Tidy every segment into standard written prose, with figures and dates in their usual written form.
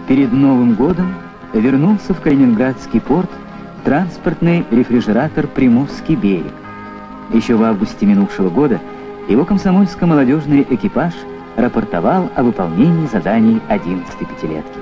Перед Новым годом вернулся в Калининградский порт транспортный рефрижератор «Приморский берег». Еще в августе минувшего года его комсомольско-молодежный экипаж рапортовал о выполнении заданий 11-й пятилетки.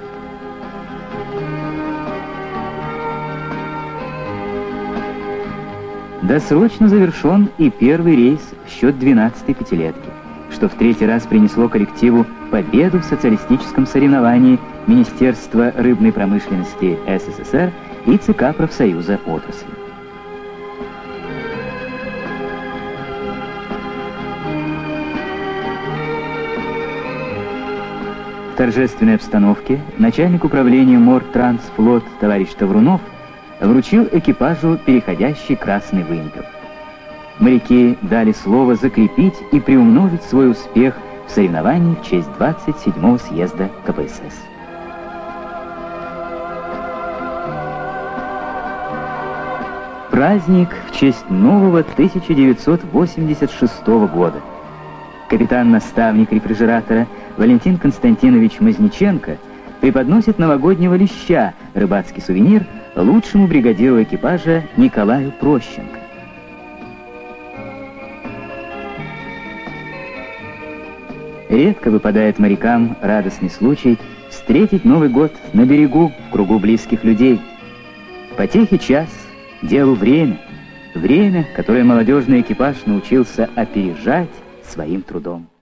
Досрочно завершен и первый рейс в счет 12-й пятилетки, что в третий раз принесло коллективу победу в социалистическом соревновании Министерства рыбной промышленности СССР и ЦК профсоюза отрасли. В торжественной обстановке начальник управления Мортрансфлот товарищ Таврунов вручил экипажу переходящий красный вымпел. Моряки дали слово закрепить и приумножить свой успех в соревновании в честь 27-го съезда КПСС. Праздник в честь нового 1986 года. Капитан-наставник рефрижератора Валентин Константинович Мазниченко преподносит новогоднего леща, рыбацкий сувенир, лучшему бригадиру экипажа Николаю Прощенко. Редко выпадает морякам радостный случай встретить Новый год на берегу в кругу близких людей. Потехе час, делу время. Время, которое молодежный экипаж научился опережать своим трудом.